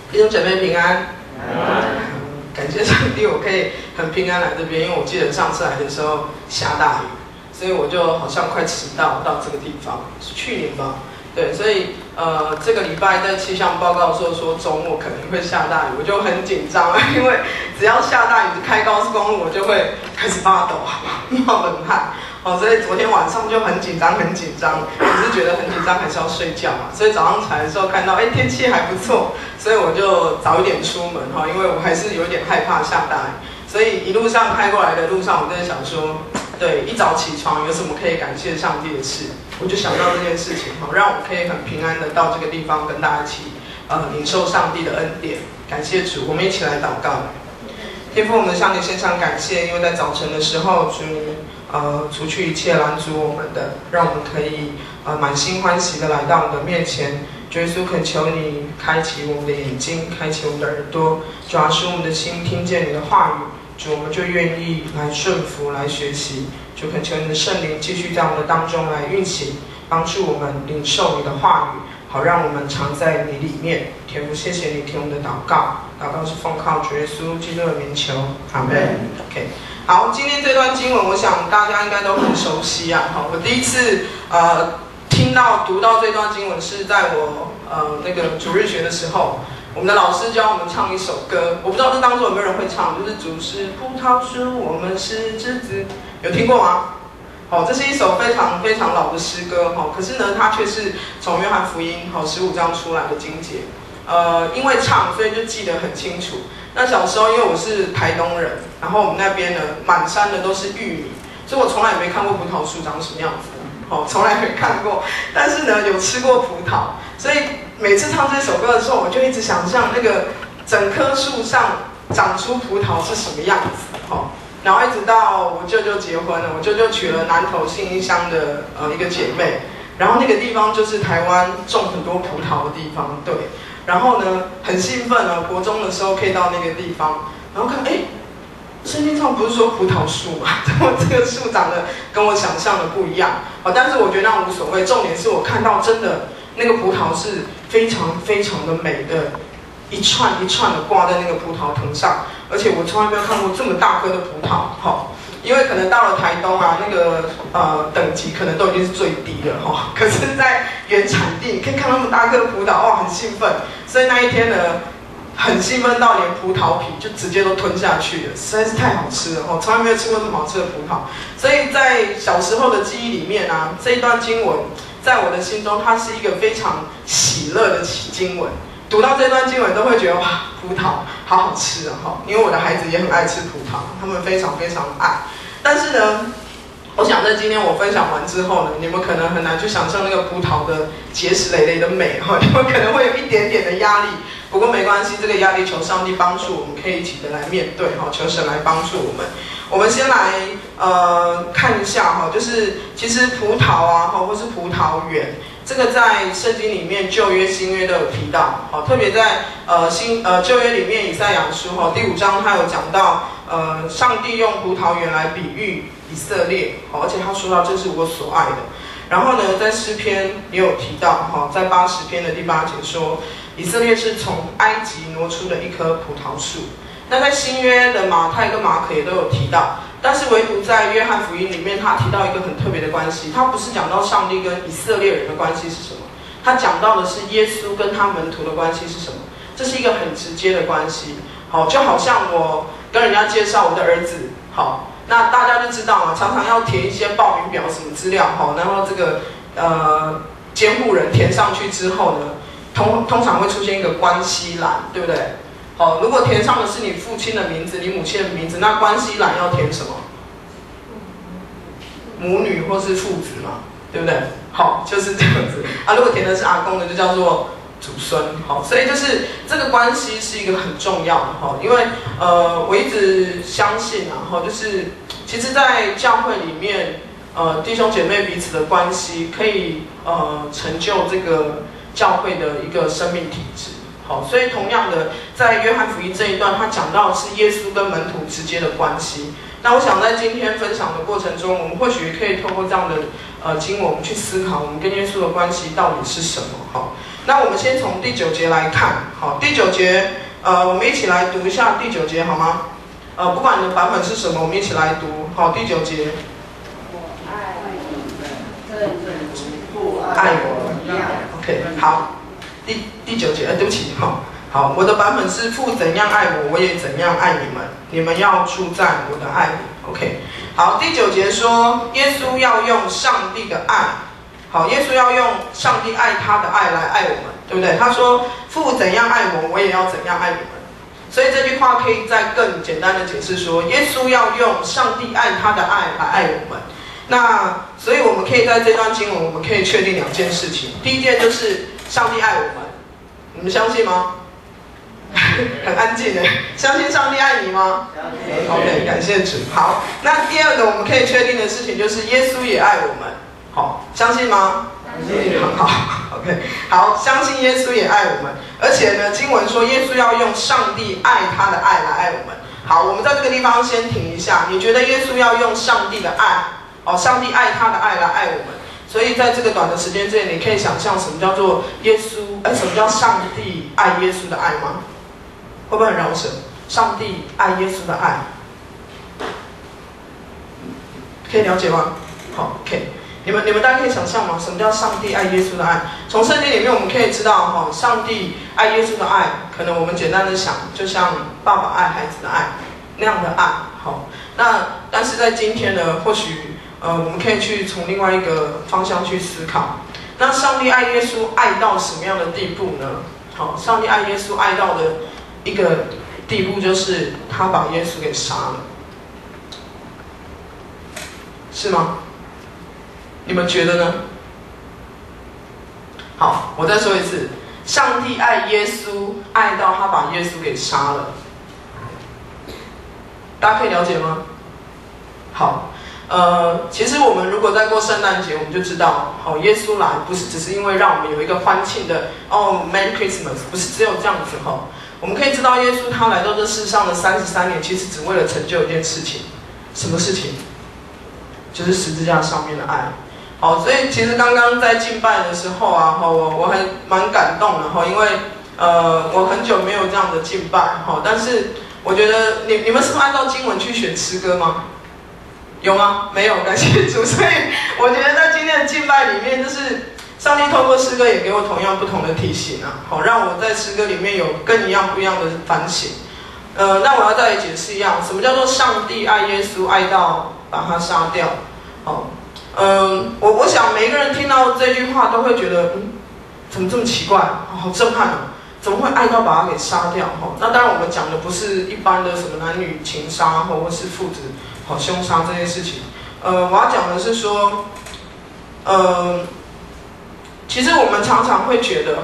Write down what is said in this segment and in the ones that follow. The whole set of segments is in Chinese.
弟兄姐妹平安。感谢上帝，我可以很平安来这边，因为我记得上次来的时候下大雨，所以我就好像快迟到这个地方，是去年吧？对，所以这个礼拜在气象报告的时候说周末可能会下大雨，我就很紧张，因为只要下大雨开高速公路，我就会开始发抖，冒冷汗。所以昨天晚上就很紧张，只是觉得很紧张，还是要睡觉嘛。所以早上起来的时候看到，天气还不错，所以我就早一点出门因为我还是有点害怕下大雨。所以一路上开过来的路上，我在想说，对，一早起床有什么可以感谢上帝的事，我就想到这件事情让我可以很平安的到这个地方跟大家一起领受上帝的恩典，感谢主。我们一起来祷告。天父，我们向你献上感谢，因为在早晨的时候，主除去一切拦阻我们的，让我们可以满心欢喜的来到你的面前。主耶稣，恳求你开启我们的眼睛，开启我们的耳朵，主啊，使我们的心听见你的话语。主，我们就愿意来顺服，来学习。主，恳求你的圣灵继续在我们的当中来运行，帮助我们领受你的话语，好让我们常在你里面。天父，谢谢你听我们的祷告，祷告是奉靠主耶稣基督的名求，阿们。OK。好，今天这段经文，我想大家应该都很熟悉啊。我第一次读到这段经文是在我那个主日学的时候，我们的老师教我们唱一首歌，我不知道这当中有没有人会唱，就是主是葡萄树，我们是枝子，有听过吗？这是一首非常非常老的诗歌可是呢，它却是从约翰福音15章出来的经节。因为唱，所以就记得很清楚。那小时候因为我是台东人，然后我们那边呢满山的都是玉米，所以我从来也没看过葡萄树长什么样子，从来没看过。但是呢，有吃过葡萄，所以每次唱这首歌的时候，我就一直想象那个整棵树上长出葡萄是什么样子，然后一直到我舅舅结婚了，我舅舅娶了南投信义乡的一个姐妹，然后那个地方就是台湾种很多葡萄的地方，对。然后呢，很兴奋国中的时候可以到那个地方，然后看，圣经上不是说葡萄树吗？这个树长得跟我想象的不一样，但是我觉得那无所谓，重点是我看到真的那个葡萄是非常非常的美的，一串一串的挂在那个葡萄藤上，而且我从来没有看过这么大颗的葡萄，因为可能到了台东那个等级可能都已经是最低了可是在原产地你可以看到那么大颗的葡萄，很兴奋，所以那一天呢很兴奋到连葡萄皮就直接都吞下去了，实在是太好吃了从来没有吃过这么好吃的葡萄。所以在小时候的记忆里面这一段经文在我的心中它是一个非常喜乐的经文，读到这段经文都会觉得哇，葡萄好好吃因为我的孩子也很爱吃葡萄，他们非常非常爱。但是呢，我想在今天我分享完之后呢，你们可能很难去想象那个葡萄的结实累累的美你们可能会有一点点的压力，不过没关系，这个压力求上帝帮助我们，可以一起的来面对求神来帮助我们。我们先来看一下就是其实葡萄或是葡萄园，这个在圣经里面旧约新约都有提到特别在旧约里面以赛亚书第5章他有讲到上帝用葡萄园来比喻以色列而且他说到这是我所爱的。然后呢，在诗篇也有提到在80篇的第8节说以色列是从埃及挪出的一棵葡萄树。那在新约的马太跟马可也都有提到，但是唯独在约翰福音里面他提到一个很特别的关系，他不是讲到上帝跟以色列人的关系是什么，他讲到的是耶稣跟他门徒的关系是什么。这是一个很直接的关系就好像我跟人家介绍我的儿子那大家就知道常常要填一些报名表什么资料然后这个监护人填上去之后呢，通常会出现一个关系栏，对不对？如果填上的是你父亲的名字，你母亲的名字，那关系栏要填什么？母女或是父子嘛，对不对？就是这样子如果填的是阿公的，就叫做祖孙所以就是这个关系是一个很重要的因为我一直相信就是其实在教会里面弟兄姐妹彼此的关系可以成就这个教会的一个生命体质所以同样的在约翰福音这一段他讲到的是耶稣跟门徒之间的关系。那我想在今天分享的过程中，我们或许可以透过这样的经文我们去思考我们跟耶稣的关系到底是什么那我们先从第9节来看，好，第9节，我们一起来读一下第9节好吗？不管你的版本是什么，我们一起来读，好，第9节。 我爱你们，正如父爱我一样。 OK， 好，第9节，对不起，好，我的版本是父怎样爱我，我也怎样爱你们，你们要住在我的爱里。OK， 好，第9节说，耶稣要用上帝的爱，好，耶稣要用上帝爱他的爱来爱我们，对不对？他说，父怎样爱我，我也要怎样爱你们。所以这句话可以再更简单的解释说，耶稣要用上帝爱他的爱来爱我们。那所以我们可以在这段经文，我们可以确定2件事情。第一件就是上帝爱我们，你们相信吗？很安静的，相信上帝爱你吗？相信。OK， 感谢主。好，那第2个我们可以确定的事情就是耶稣也爱我们。好，相信吗？相信。很好。OK， 好，相信耶稣也爱我们，而且呢，经文说耶稣要用上帝爱他的爱来爱我们。好，我们在这个地方先停一下。你觉得耶稣要用上帝的爱，上帝爱他的爱来爱我们？所以在这个短的时间之内，你可以想象什么叫做耶稣？什么叫上帝爱耶稣的爱吗？会不会很饶舌？上帝爱耶稣的爱，可以了解吗？好 ，OK， 你们大家可以想象吗？什么叫上帝爱耶稣的爱？从圣经里面我们可以知道，上帝爱耶稣的爱，可能我们简单的想，就像爸爸爱孩子的爱那样的爱。好，那但是在今天呢，或许我们可以去从另外一个方向去思考。那上帝爱耶稣爱到什么样的地步呢？好，上帝爱耶稣爱到的一个地步就是他把耶稣给杀了，是吗？你们觉得呢？好，我再说一次，上帝爱耶稣爱到他把耶稣给杀了，大家可以了解吗？好，其实我们如果在过圣诞节，我们就知道，耶稣来不是只是因为让我们有一个欢庆的Merry Christmas， 不是只有这样子我们可以知道耶稣他来到这世上的33年，其实只为了成就一件事情，什么事情？就是十字架上面的爱。好，所以其实刚刚在敬拜的时候啊，我还蛮感动的因为我很久没有这样的敬拜但是我觉得你们是不是按照经文去选诗歌吗？有吗？没有，感谢主。所以我觉得在今天的敬拜里面，就是上帝透过诗歌也给我同样不同的提醒让我在诗歌里面有更不一样的反省。那我要再来解释一样，什么叫做上帝爱耶稣爱到把他杀掉？我想每一个人听到这句话都会觉得，怎么这么奇怪？好震撼怎么会爱到把他给杀掉？那当然我们讲的不是一般的什么男女情杀或是父子凶杀这件事情。我要讲的是说，其实我们常常会觉得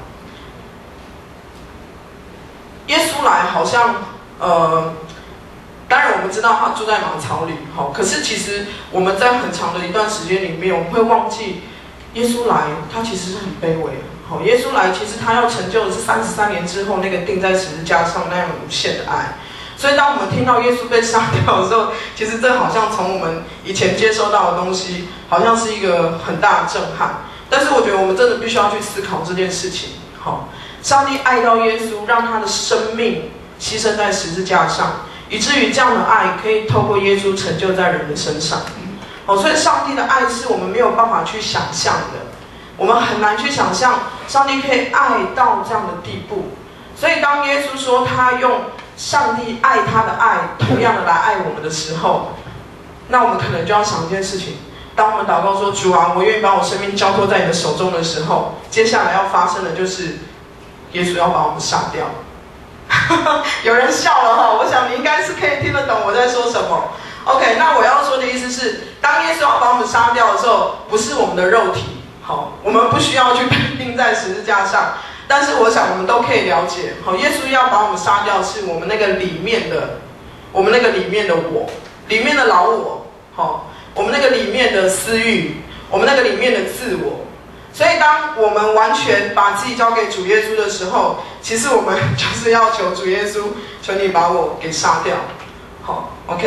耶稣来好像当然我们知道他住在马槽里可是其实我们在很长的一段时间里面，我们会忘记耶稣来他其实是很卑微的耶稣来其实他要成就的是33年之后那个钉在十字架上那样无限的爱。所以当我们听到耶稣被杀掉的时候，其实这好像从我们以前接收到的东西好像是一个很大的震撼。但是我觉得我们真的必须要去思考这件事情上帝爱到耶稣，让他的生命牺牲在十字架上，以至于这样的爱可以透过耶稣成就在人的身上所以上帝的爱是我们没有办法去想象的，我们很难去想象上帝可以爱到这样的地步。所以当耶稣说他用上帝爱他的爱同样的来爱我们的时候，那我们可能就要想一件事情，当我们祷告说主啊，我愿意把我生命交托在你的手中的时候，接下来要发生的就是耶稣要把我们杀掉有人笑了我想你应该是可以听得懂我在说什么。 OK， 那我要说的意思是，当耶稣要把我们杀掉的时候，不是我们的肉体我们不需要去被钉在十字架上，但是我想我们都可以了解耶稣要把我们杀掉是我们那个里面的我，里面的老我我们那个里面的私欲，我们那个里面的自我。所以当我们完全把自己交给主耶稣的时候，其实我们就是要求主耶稣，求你把我给杀掉。OK，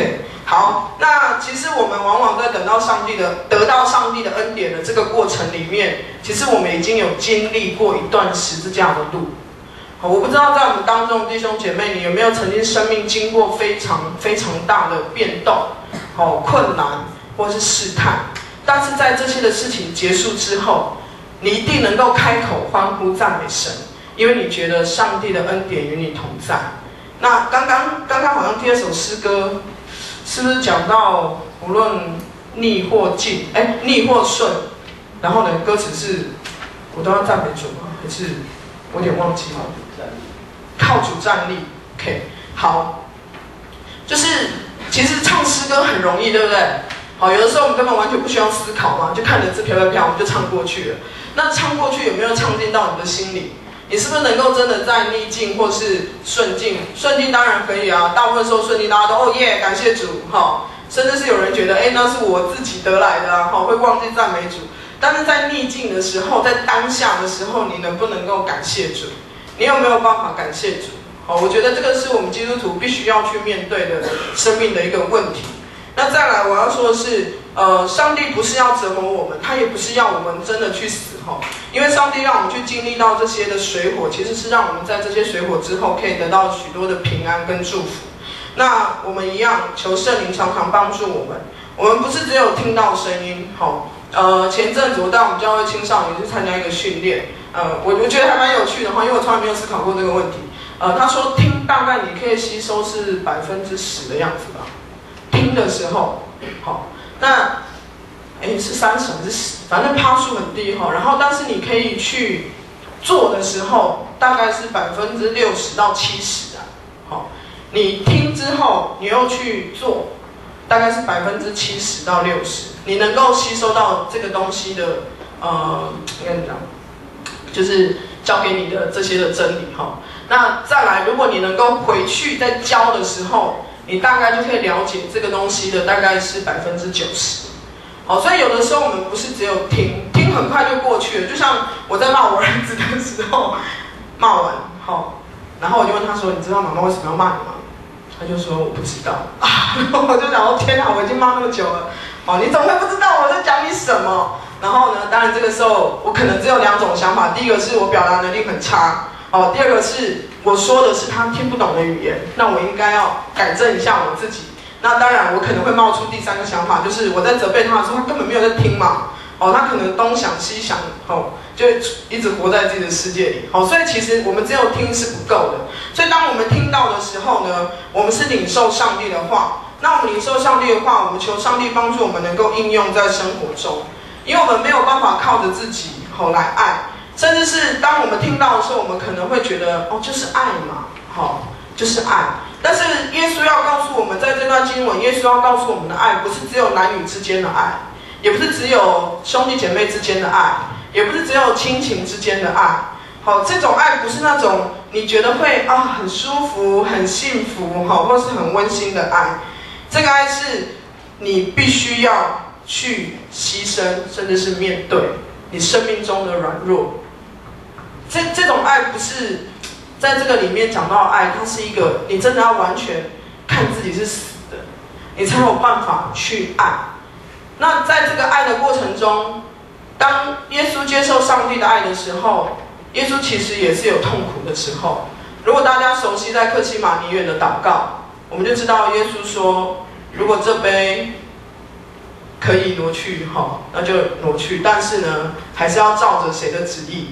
好，那其实我们往往在得到上帝的恩典的这个过程里面，其实我们已经有经历过一段十字架的路。好，我不知道在我们当中弟兄姐妹，你有没有曾经生命经过非常非常大的变动，困难或是试探，但是在这些的事情结束之后，你一定能够开口欢呼赞美神，因为你觉得上帝的恩典与你同在。那刚刚好像第二首诗歌。是不是讲到无论逆或进，逆或顺，然后呢，歌词是我都要赞美主吗？还是我有点忘记了？靠主站立 ，OK， 好，就是其实唱诗歌很容易，对不对？好，有的时候我们根本完全不需要思考嘛，就看着字飘飘飘，我们就唱过去了。那唱过去有没有唱进到你的心里？你是不是能够真的在逆境或是顺境？顺境当然可以啊，大部分时候顺境大家都哦耶，感谢主哈，甚至是有人觉得那是我自己得来的啊，会忘记赞美主。但是在逆境的时候，在当下的时候，你能不能够感谢主？你有没有办法感谢主？我觉得这个是我们基督徒必须要去面对的生命的一个问题。那再来我要说的是，上帝不是要折磨我们，他也不是要我们真的去死哈，因为上帝让我们去经历到这些的水火，其实是让我们在这些水火之后可以得到许多的平安跟祝福。那我们一样求圣灵常常帮助我们，我们不是只有听到声音前阵子我带我们教会青少年去参加一个训练，我觉得还蛮有趣的哈，因为我从来没有思考过这个问题。他说听大概你可以吸收是10%的样子吧。听的时候，那是30还是10，反正趴数很低然后但是你可以去做的时候，大概是60%到70啊。你听之后，你又去做，大概是70%到60%，你能够吸收到这个东西的应该怎么讲，就是教给你的这些的真理那再来，如果你能够回去在教的时候，你大概就可以了解这个东西的大概是90%。所以有的时候我们不是只有听很快就过去了。就像我在骂我儿子的时候，骂完然后我就问他说：“你知道妈妈为什么要骂你吗？”他就说：“我不知道。”我就想：“天哪，我已经骂那么久了，你怎么会不知道我在讲你什么？”然后呢，当然这个时候我可能只有2种想法，第一个是我表达能力很差。第二个是我说的是他听不懂的语言，那我应该要改正一下我自己。那当然我可能会冒出第3个想法，就是我在责备他的时候，他根本没有在听嘛。他可能东想西想，就一直活在自己的世界里。所以其实我们只有听是不够的。所以当我们听到的时候呢，我们是领受上帝的话。那我们领受上帝的话，我们求上帝帮助我们能够应用在生活中，因为我们没有办法靠着自己来爱。甚至是当我们听到的时候，我们可能会觉得就是爱嘛，就是爱。但是耶稣要告诉我们，在这段经文，耶稣要告诉我们的爱，不是只有男女之间的爱，也不是只有兄弟姐妹之间的爱，也不是只有亲情之间的爱。这种爱不是那种你觉得会很舒服、很幸福，或是很温馨的爱。这个爱是你必须要去牺牲，甚至是面对你生命中的软弱。这种爱不是在这个里面讲到爱，它是一个你真的要完全看自己是死的，你才有办法去爱。那在这个爱的过程中，当耶稣接受上帝的爱的时候，耶稣其实也是有痛苦的时候。如果大家熟悉在客西马尼园的祷告，我们就知道耶稣说，如果这杯可以挪去那就挪去，但是呢还是要照着谁的旨意，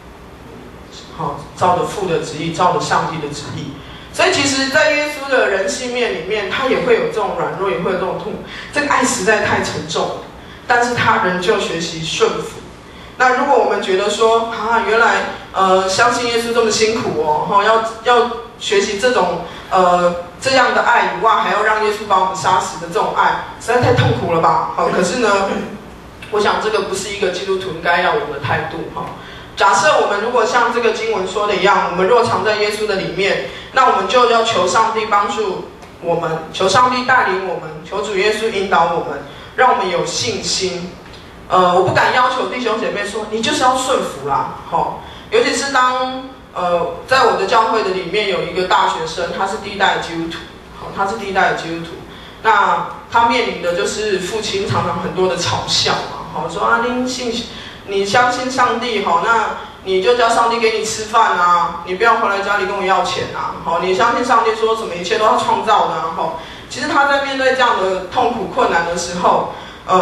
照着父的旨意，照着上帝的旨意。所以其实在耶稣的人性面里面，他也会有这种软弱，也会有这种痛苦。这个爱实在太沉重了，但是他仍旧学习顺服。那如果我们觉得说原来相信耶稣这么辛苦要学习这种这样的爱以外，还要让耶稣把我们杀死的这种爱，实在太痛苦了吧？可是呢，我想这个不是一个基督徒应该要有的态度假设我们如果像这个经文说的一样，我们若常在耶稣的里面，那我们就要求上帝帮助我们，求上帝带领我们，求主耶稣引导我们，让我们有信心。我不敢要求弟兄姐妹说你就是要顺服啦，尤其是当在我的教会的里面有一个大学生，他是第一代的基督徒，他是第一代的基督徒。 那他面临的就是父亲常常很多的嘲笑嘛，好说啊，你相信上帝，好，那你就叫上帝给你吃饭啊，你不要回来家里跟我要钱啊，好，你相信上帝说什么一切都要创造的，好，其实他在面对这样的痛苦困难的时候，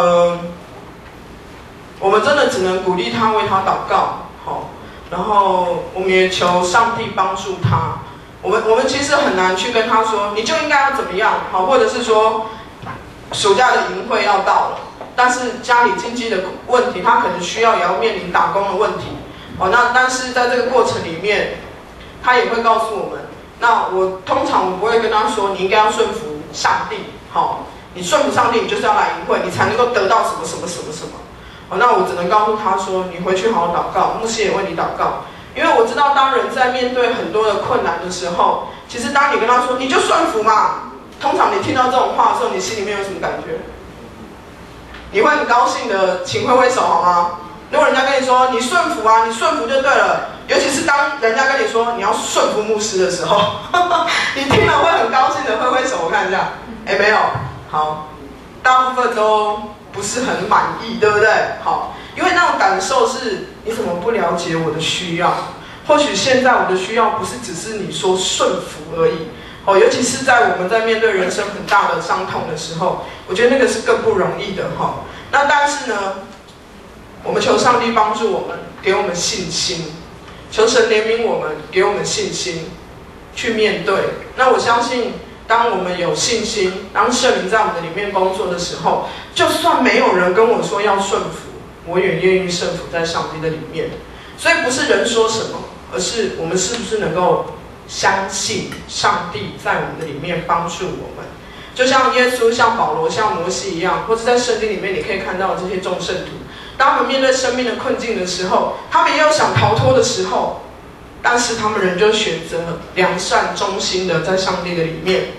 我们真的只能鼓励他，为他祷告，好，然后我们也求上帝帮助他。我们其实很难去跟他说，你就应该要怎么样，好，或者是说，暑假的营会要到了，但是家里经济的问题，他可能需要也要面临打工的问题，哦，那但是在这个过程里面，他也会告诉我们，那我通常不会跟他说，你应该要顺服上帝，好，你顺服上帝，你就是要来营会，你才能够得到什么什么什么什么，哦，那我只能告诉他说，你回去好好祷告，牧师也为你祷告。因为我知道，当人在面对很多的困难的时候，其实当你跟他说你就顺服嘛，通常你听到这种话的时候，你心里面有什么感觉？你会很高兴的请挥挥手好吗？如果人家跟你说你顺服啊，你顺服就对了，尤其是当人家跟你说你要顺服牧师的时候，你听了会很高兴的挥挥手。我看一下，没有，好，大部分都不是很满意，对不对？好。因为那种感受是，你怎么不了解我的需要？或许现在我的需要不是只是你说顺服而已，哦，尤其是在我们在面对人生很大的伤痛的时候，我觉得那个是更不容易的哈。那但是呢，我们求上帝帮助我们，给我们信心，求神怜悯我们，给我们信心去面对。那我相信，当我们有信心，当圣灵在我们的里面工作的时候，就算没有人跟我说要顺服，我也愿意顺服在上帝的里面。所以不是人说什么，而是我们是不是能够相信上帝在我们的里面帮助我们。就像耶稣、像保罗、像摩西一样，或者在圣经里面你可以看到这些众圣徒，当他们面对生命的困境的时候，他们也有想逃脱的时候，但是他们仍旧选择良善忠心的在上帝的里面。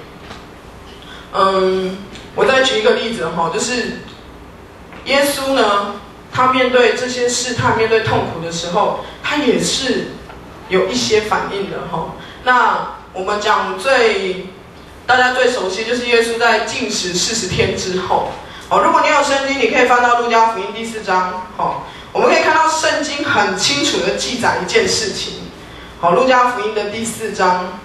我再举一个例子哈，就是耶稣呢，他面对这些试探、面对痛苦的时候，他也是有一些反应的哈。那我们讲大家最熟悉就是耶稣在禁食40天之后，如果你有圣经，你可以翻到路加福音第4章，我们可以看到圣经很清楚的记载一件事情。路加福音的第4章，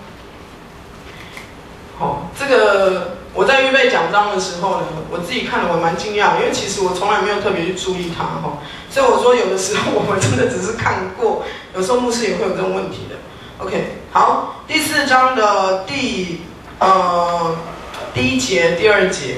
这个我在预备讲章的时候呢，我自己看了我蛮惊讶，因为其实我从来没有特别去注意它，所以我说有的时候我们真的只是看过，有时候牧师也会有这种问题的。OK， 好，第4章的第1节、第2节，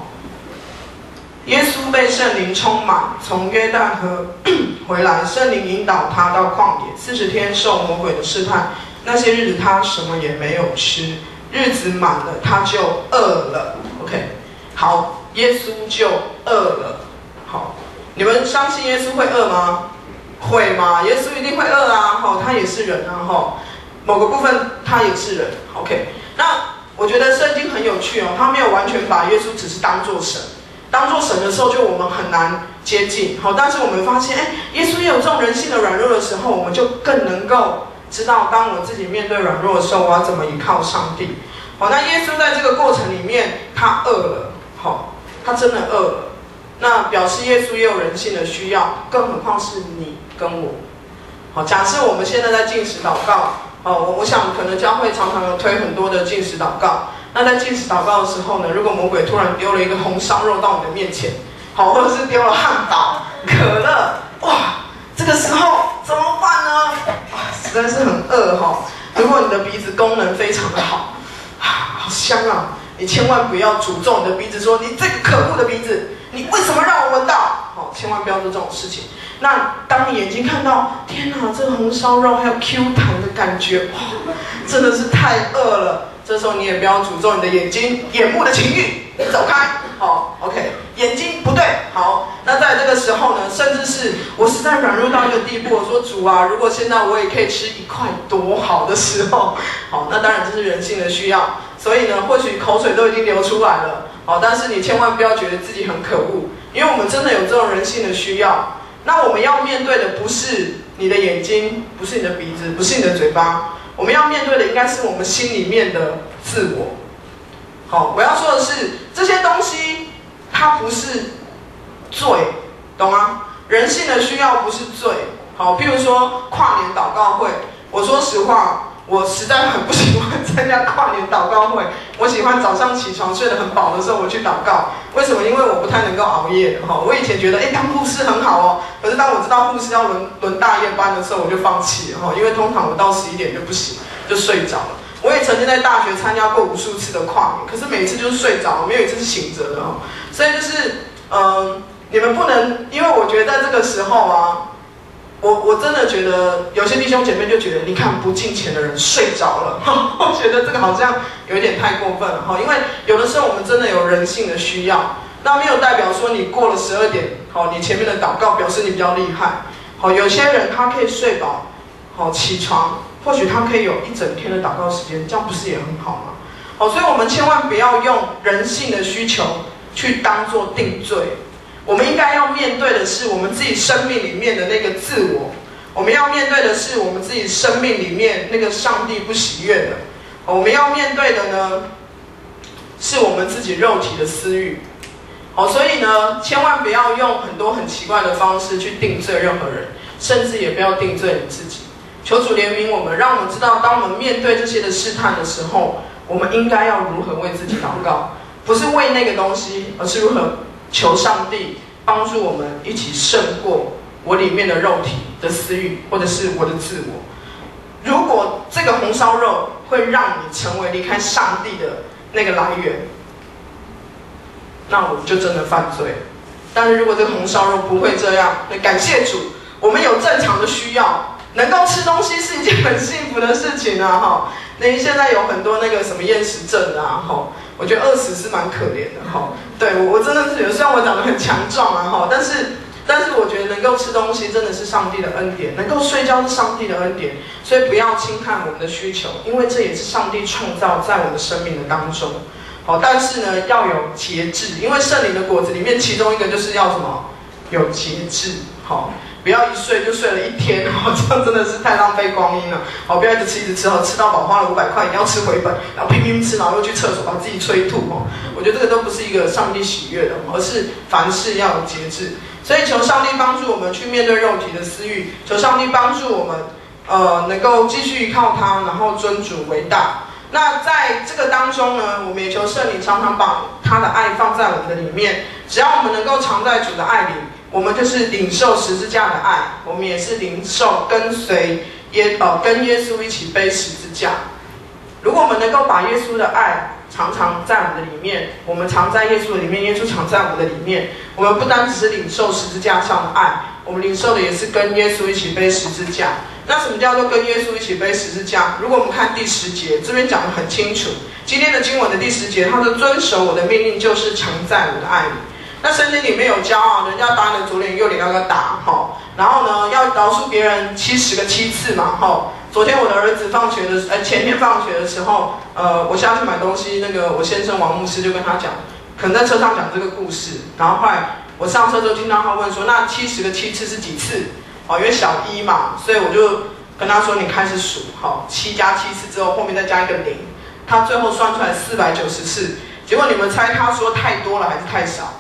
耶稣被圣灵充满，从约旦河回来，圣灵引导他到旷野，40天受魔鬼的试探。那些日子他什么也没有吃，日子满了他就饿了。OK， 好，耶稣就饿了。好，你们相信耶稣会饿吗？会吗？耶稣一定会饿啊！他也是人啊！某个部分他也是人。OK， 那我觉得圣经很有趣哦，他没有完全把耶稣只是当作神。当作神的时候，就我们很难接近。但是我们发现，耶稣也有这种人性的软弱的时候，我们就更能够知道，当我自己面对软弱的时候，我要怎么依靠上帝。那耶稣在这个过程里面，他饿了，他真的饿了。那表示耶稣也有人性的需要，更何况是你跟我。假设我们现在在禁食祷告，我想可能教会常常有推很多的禁食祷告。那在禁食祷告的时候呢，如果魔鬼突然丢了一个红烧肉到你的面前，或者是丢了汉堡、可乐，哇，这个时候怎么办呢？实在是很饿如果你的鼻子功能非常的好，好香啊！你千万不要诅咒你的鼻子，说你这个可恶的鼻子，你为什么让我闻到？千万不要做这种事情。那当你眼睛看到，天哪，这个红烧肉还有 Q 弹的感觉，哇，真的是太饿了。这时候你也不要诅咒你的眼睛、眼目的情欲，你走开。OK， 眼睛不对。好，那在这个时候呢，甚至是我实在软弱到一个地步，我说主啊，如果现在我也可以吃1块多好的时候，那当然这是人性的需要。所以呢，或许口水都已经流出来了，但是你千万不要觉得自己很可恶，因为我们真的有这种人性的需要。那我们要面对的不是你的眼睛，不是你的鼻子，不是你的嘴巴。我们要面对的应该是我们心里面的自我。我要说的是，这这些东西它不是罪，懂吗？人性的需要不是罪。好，譬如说跨年祷告会，我说实话，我实在很不喜欢参加跨年祷告会。我喜欢早上起床睡得很饱的时候我去祷告。为什么？因为我不太能够熬夜。我以前觉得，当护士很好哦。可是当我知道护士要轮大夜班的时候，我就放弃了。因为通常我到11点就不行，就睡着了。我也曾经在大学参加过无数次的跨年，可是每一次就是睡着，没有一次是醒着的。所以就是，你们不能，因为我觉得在这个时候啊。我真的觉得有些弟兄姐妹就觉得，你看不敬虔的人睡着了，我觉得这个好像有一点太过分了哈。因为有的时候我们真的有人性的需要，那没有代表说你过了12点，你前面的祷告表示你比较厉害。有些人他可以睡饱，起床，或许他可以有一整天的祷告时间，这样不是也很好吗？所以我们千万不要用人性的需求去当作定罪。我们应该要面对的是我们自己生命里面的那个自我，我们要面对的是我们自己生命里面那个上帝不喜悦的，我们要面对的呢，是我们自己肉体的私欲。所以呢，千万不要用很多很奇怪的方式去定罪任何人，甚至也不要定罪你自己。求主怜悯我们，让我们知道，当我们面对这些的试探的时候，我们应该要如何为自己祷告，不是为那个东西，而是如何求上帝帮助我们一起胜过我里面的肉体的私欲，或者是我的自我。如果这个红烧肉会让你成为离开上帝的那个来源，那我们就真的犯罪了。但是如果这个红烧肉不会这样，那感谢主，我们有正常的需要，能够吃东西是一件很幸福的事情啊！那现在有很多那个什么厌食症啊，我觉得饿死是蛮可怜的哈。对，我真的是觉得，虽然我长得很强壮啊但是我觉得能够吃东西真的是上帝的恩典，能够睡觉是上帝的恩典，所以不要轻看我们的需求，因为这也是上帝创造在我们生命的当中。但是呢，要有节制，因为圣灵的果子里面其中一个就是要什么？有节制。不要一睡就睡了1天，这样真的是太浪费光阴了。不要一直吃一直吃，吃到饱花了500块，一定要吃回本，然后拼命吃，然后又去厕所把自己催吐。我觉得这个都不是一个上帝喜悦的，而是凡事要有节制。所以求上帝帮助我们去面对肉体的私欲，求上帝帮助我们能够继续依靠他，然后尊主为大。那在这个当中呢，我们也求圣灵常常把他的爱放在我们的里面。只要我们能够常在主的爱里，我们就是领受十字架的爱，我们也是领受跟随跟耶稣一起背十字架。如果我们能够把耶稣的爱常常在我们的里面，我们常在耶稣的里面，耶稣常在我们的里面，我们不单只是领受十字架上的爱，我们领受的也是跟耶稣一起背十字架。那什么叫做跟耶稣一起背十字架？如果我们看第10节，这边讲得很清楚。今天的经文的第10节，他说遵守我的命令，就是常在我的爱里。那圣经里面有教人家打你的左脸右脸要打，然后呢要饶恕别人70个7次嘛，昨天我的儿子前天放学的时候，我下去买东西，那个我先生王牧师就跟他讲，可能在车上讲这个故事，然后后来我上车之后听到他问说，那70个7次是几次？因为小1嘛，所以我就跟他说你开始数，7加7次之后后面再加一个0，他最后算出来490次。结果你们猜他说太多了还是太少？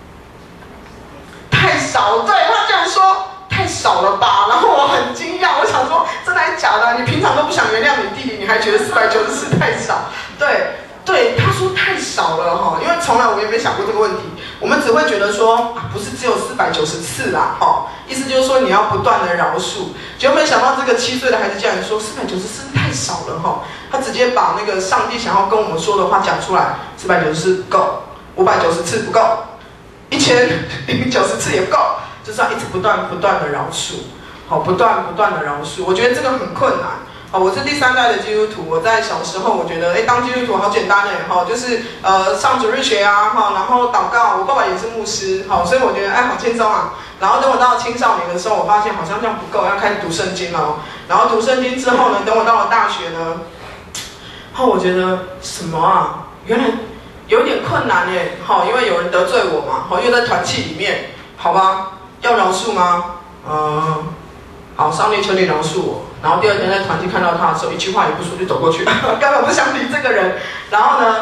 太少，对，他竟然说太少了吧，然后我很惊讶，我想说真的还是假的？你平常都不想原谅你弟弟，你还觉得490次太少？对，他说太少了因为从来我也没想过这个问题，我们只会觉得说不是只有490次啦意思就是说你要不断的饶恕。结果没想到这个7岁的孩子竟然说490次太少了他直接把那个上帝想要跟我们说的话讲出来，490次不够，590次不够，1090次也不够，就是要一直不断的饶恕，不断的饶恕。我觉得这个很困难。我是第3代的基督徒，我在小时候我觉得当基督徒好简单就是上主日学啊然后祷告，我爸爸也是牧师所以我觉得好轻松啊。然后等我到青少年的时候，我发现好像这样不够，要开始读圣经了然后读圣经之后呢，等我到了大学呢，我觉得什么啊，原来有点困难耶因为有人得罪我嘛因为在团契里面，好吧，要饶恕吗？好，上帝求你饶恕我。然后第2天在团契看到他的时候，一句话也不说就走过去，根本不想理这个人。然后呢，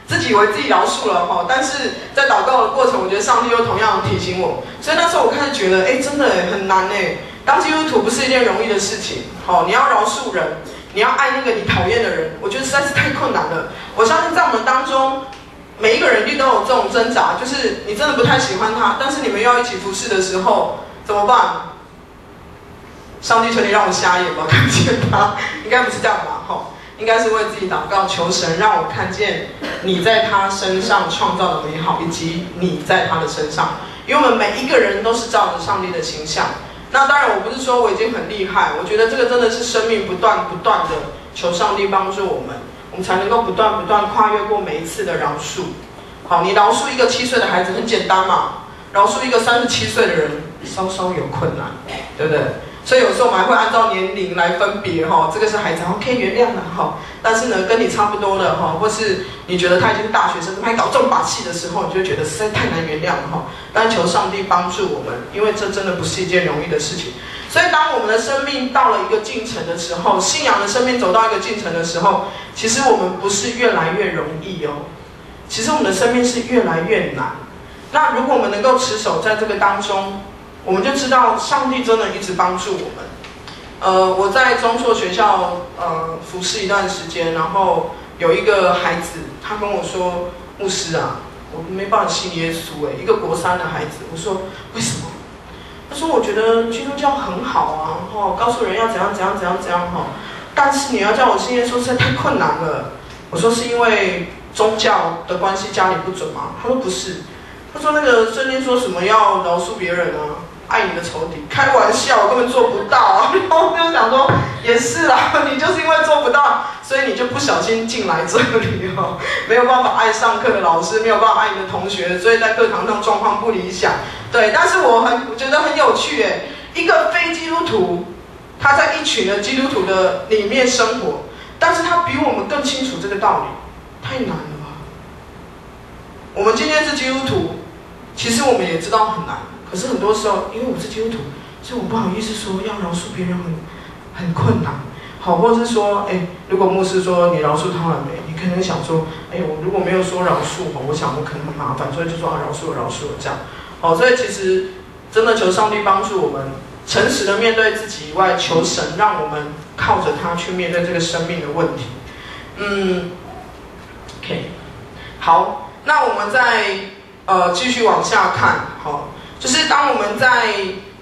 自己以为自己饶恕了哈，但是在祷告的过程，我觉得上帝又同样提醒我，所以那时候我开始觉得，真的很难当基督徒不是一件容易的事情，你要饶恕人，你要爱那个你讨厌的人，我觉得实在是太困难了。我相信在我们当中，每一个人一定都有这种挣扎，就是你真的不太喜欢他，但是你们要一起服侍的时候，怎么办？上帝求你让我瞎眼吧，看不见他，应该不是这样吧？应该是为自己祷告，求神让我看见你在他身上创造的美好，以及你在他的身上。因为我们每一个人都是照着上帝的形象。那当然，我不是说我已经很厉害，我觉得这个真的是生命不断的求上帝帮助我们才能够不断跨越过每一次的饶恕。好，你饶恕一个7岁的孩子很简单嘛，饶恕一个37岁的人稍有困难，对不对？所以有时候我们还会按照年龄来分别这个是孩子可以原谅了但是呢跟你差不多的或是你觉得他已经是大学生，他还搞这种把戏的时候，你就会觉得实在太难原谅了但求上帝帮助我们，因为这真的不是一件容易的事情。所以当我们的生命到了一个进程的时候，信仰的生命走到一个进程的时候，其实我们不是越来越容易其实我们的生命是越来越难。那如果我们能够持守在这个当中，我们就知道上帝真的一直帮助我们。我在中辍学校服侍一段时间，然后有一个孩子，他跟我说：“牧师啊，我没办法信耶稣一个国3的孩子。”我说：“为什么？”他说：“我觉得基督教很好告诉人要怎样但是你要叫我信耶稣实在太困难了。”我说：“是因为宗教的关系，家里不准吗？”他说：“不是。”他说：“那个圣经说什么要饶恕别人爱你的仇敌。”开玩笑，我根本做不到然后我就想说，也是啦，你就是因为做不到，所以你就不小心进来这里没有办法爱上课的老师，没有办法爱你的同学，所以在课堂上状况不理想。对，但是我觉得很有趣一个非基督徒，他在一群的基督徒的里面生活，但是他比我们更清楚这个道理，太难了吧？我们今天是基督徒，其实我们也知道很难。可是很多时候，因为我是基督徒，所以我不好意思说要饶恕别人很困难。或者是说，如果牧师说你饶恕他了没，你可能想说，我如果没有说饶恕我想我可能很麻烦，所以就说饶恕了这样。所以其实真的求上帝帮助我们，诚实的面对自己以外，求神让我们靠着他去面对这个生命的问题。OK， 好，那我们再继续往下看，就是当我们在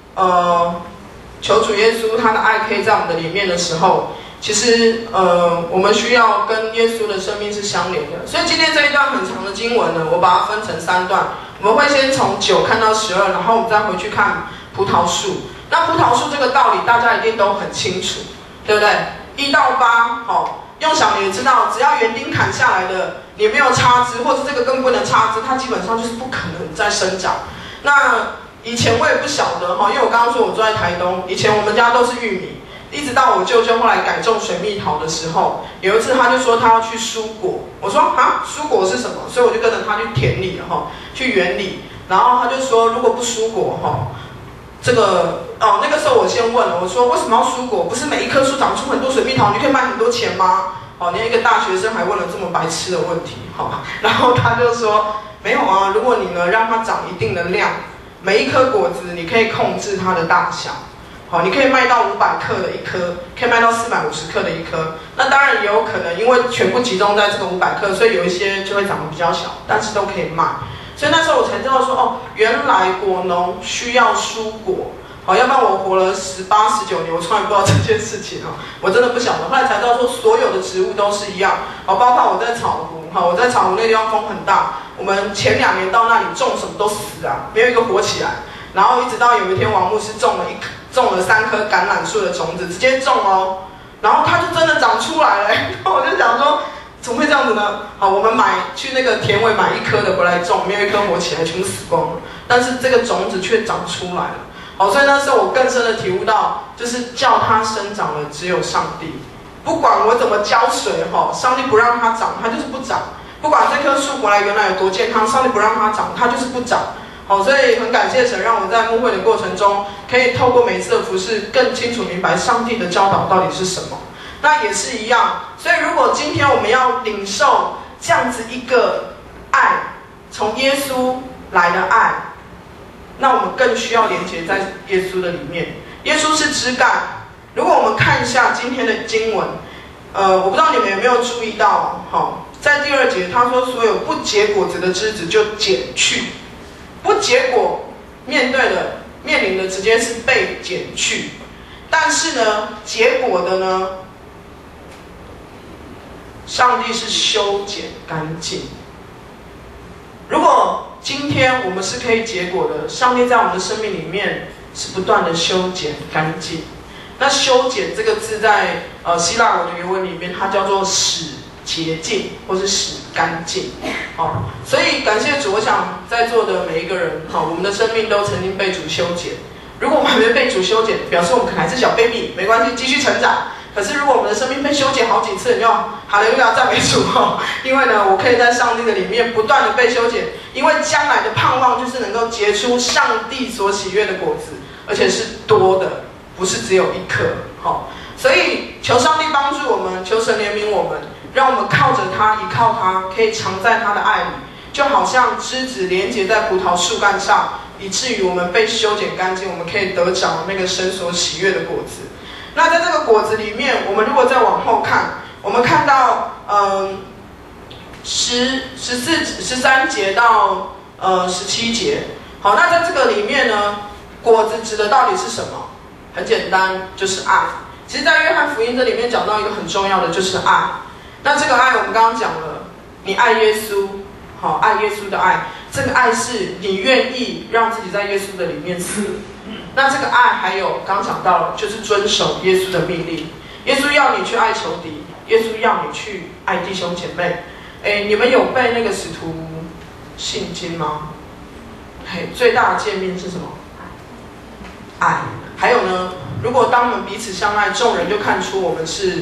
求主耶稣他的爱可以在我们的里面的时候，其实我们需要跟耶稣的生命是相连的。所以今天这一段很长的经文呢，我把它分成3段，我们会先从9看到12，然后我们再回去看葡萄树。那葡萄树这个道理大家一定都很清楚，对不对？1到8，用想也知道，只要园丁砍下来的，你没有插枝，或者这个更不能插枝，它基本上就是不可能再生长。那以前我也不晓得因为我刚刚说我住在台东，以前我们家都是玉米，一直到我舅舅后来改种水蜜桃的时候，有一次他就说他要去蔬果，我说蔬果是什么？所以我就跟着他去田里去园里，然后他就说如果不蔬果这个那个时候我先问了，我说为什么要蔬果？不是每一棵树长出很多水蜜桃，你就可以卖很多钱吗？连一个大学生还问了这么白痴的问题然后他就说没有啊，如果你呢让它长一定的量，每一颗果子你可以控制它的大小，你可以卖到500克的一颗，可以卖到450克的一颗。那当然也有可能因为全部集中在这个500克，所以有一些就会长得比较小，但是都可以卖。所以那时候我才知道说原来果农需要蔬果，要不然我活了18、19年，我从来不知道这件事情我真的不晓得。后来才知道说所有的植物都是一样包括我在草湖我在草湖那地方风很大，我们前2年到那里种什么都死没有一个活起来。然后一直到有一天王牧师种了3颗橄榄树的种子，直接种然后它就真的长出来了我就想说怎么会这样子呢？我们去那个田尾买1颗的回来种，没有一颗活起来，全部死光了。但是这个种子却长出来了所以那时候我更深的体悟到，就是叫它生长的只有上帝。不管我怎么浇水上帝不让它长，它就是不长。不管这棵树回来原来有多健康，上帝不让它长，它就是不长。所以很感谢神，让我在牧会的过程中，可以透过每次的服事，更清楚明白上帝的教导到底是什么。那也是一样，所以如果今天我们要领受这样子一个爱，从耶稣来的爱，那我们更需要连接在耶稣的里面。耶稣是枝干。如果我们看一下今天的经文，我不知道你们有没有注意到，在第2节他说，所有不结果子的枝子就剪去，不结果面临的直接是被剪去，但是呢，结果的呢，上帝是修剪干净。如果今天我们是可以结果的，上帝在我们的生命里面是不断的修剪干净。那修剪这个字在希腊文的原文里面，它叫做使洁净，或是使干净。所以感谢主，我想在座的每一个人，我们的生命都曾经被主修剪。如果我们还没被主修剪，表示我们可能还是小 baby， 没关系，继续成长。可是如果我们的生命被修剪好几次，你要哈利路亚赞美主因为呢，我可以在上帝的里面不断的被修剪，因为将来的盼望就是能够结出上帝所喜悦的果子，而且是多的，不是只有一颗。所以求上帝帮助我们，求神怜悯我们，让我们靠着他，依靠他，可以常在他的爱里，就好像枝子连接在葡萄树干上，以至于我们被修剪干净，我们可以得着那个神所喜悦的果子。那在这个果子里面，我们如果再往后看，我们看到13节到17节。好，那在这个里面呢，果子指的到底是什么？很简单，就是爱。其实在约翰福音这里面讲到一个很重要的，就是爱。那这个爱我们刚刚讲了，你爱耶稣，爱耶稣的爱，这个爱是你愿意让自己在耶稣的里面死。那这个爱还有刚讲到了，就是遵守耶稣的命令。耶稣要你去爱仇敌，耶稣要你去爱弟兄姐妹。你们有背那个使徒信经吗？最大的诫命是什么？爱。还有呢，如果当我们彼此相爱，众人就看出我们是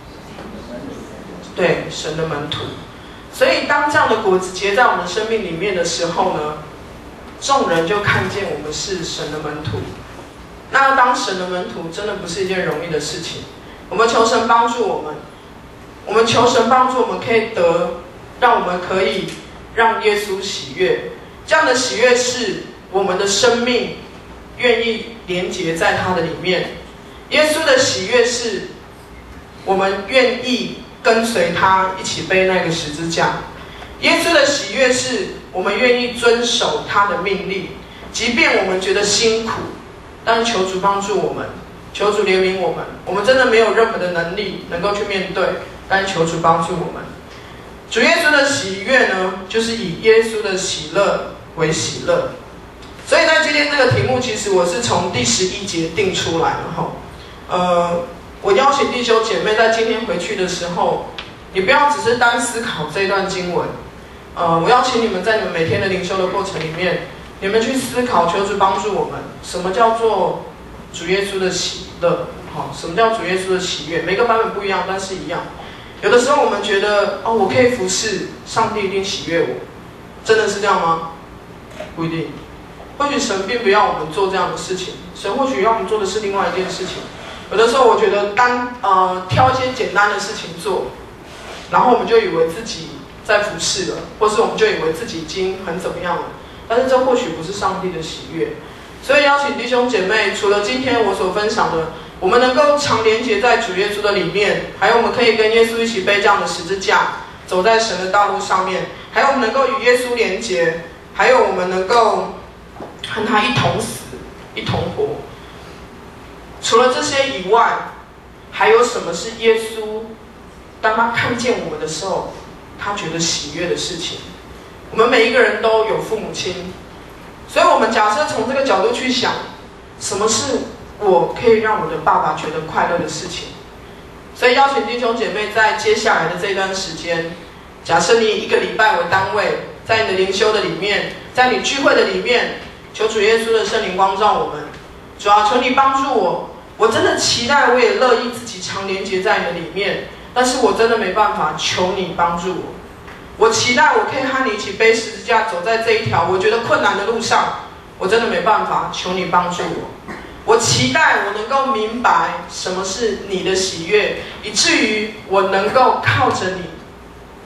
对神的门徒。所以当这样的果子结在我们的生命里面的时候呢，众人就看见我们是神的门徒。那当神的门徒真的不是一件容易的事情。我们求神帮助我们，求神帮助我们可以让我们可以让耶稣喜悦。这样的喜悦是我们的生命愿意连结在他的里面。耶稣的喜悦是我们愿意跟随他一起背那个十字架。耶稣的喜悦是我们愿意遵守他的命令，即便我们觉得辛苦，但是求主帮助我们，求主怜悯我们。我们真的没有任何的能力能够去面对，但是求主帮助我们。主耶稣的喜悦呢，就是以耶稣的喜乐为喜乐。所以在今天这个题目，其实我是从第11节定出来的我邀请弟兄姐妹在今天回去的时候，你不要只是单思考这段经文。我邀请你们在你们每天的灵修的过程里面，你们去思考，求主帮助我们，什么叫做主耶稣的喜乐？什么叫主耶稣的喜悦？每个版本不一样，但是一样。有的时候我们觉得，我可以服侍，上帝一定喜悦我，真的是这样吗？不一定。或许神并不要我们做这样的事情，神或许要我们做的是另外一件事情。有的时候我觉得挑一些简单的事情做，然后我们就以为自己在服侍了，或是我们就以为自己已经很怎么样了，但是这或许不是上帝的喜悦。所以邀请弟兄姐妹，除了今天我所分享的，我们能够常连结在主耶稣的里面，还有我们可以跟耶稣一起背这样的十字架，走在神的道路上面，还有我们能够与耶稣连结，还有我们能够和他一同死，一同活。除了这些以外，还有什么是耶稣当他看见我们的时候，他觉得喜悦的事情？我们每一个人都有父母亲，所以我们假设从这个角度去想，什么是我可以让我的爸爸觉得快乐的事情？所以邀请弟兄姐妹在接下来的这段时间，假设你以1个礼拜为单位，在你的灵修的里面，在你聚会的里面，求主耶稣的圣灵光照我们。主要求你帮助我，我真的期待，我也乐意自己常连结在你的里面，但是我真的没办法，求你帮助我。我期待我可以和你一起背十字架，走在这一条我觉得困难的路上，我真的没办法，求你帮助我。我期待我能够明白什么是你的喜悦，以至于我能够靠着你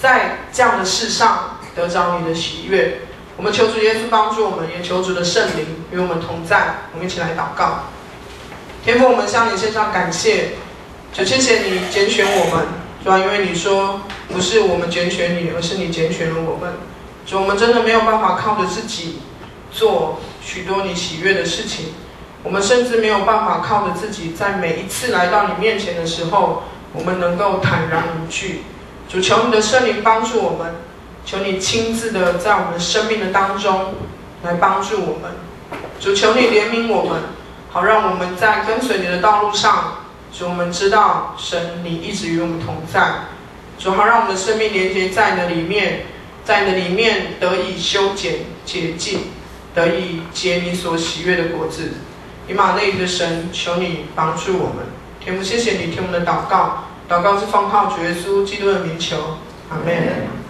在这样的事上得着你的喜悦。我们求主耶稣帮助我们，也求主的圣灵与我们同在。我们一起来祷告。天父，我们向你献上感谢，就谢谢你拣选我们，主要因为你说不是我们拣选你，而是你拣选了我们。主，我们真的没有办法靠着自己做许多你喜悦的事情，我们甚至没有办法靠着自己，在每一次来到你面前的时候，我们能够坦然无惧。主，求你的圣灵帮助我们，求你亲自的在我们生命的当中来帮助我们。主，求你怜悯我们，好让我们在跟随你的道路上，主，我们知道神你一直与我们同在。主，好让我们的生命连接在你的里面，在你的里面得以修剪洁净，得以结你所喜悦的果子。以马内利的神，求你帮助我们。天父，谢谢你听我们的祷告，祷告是奉靠主耶稣基督的名求，阿们。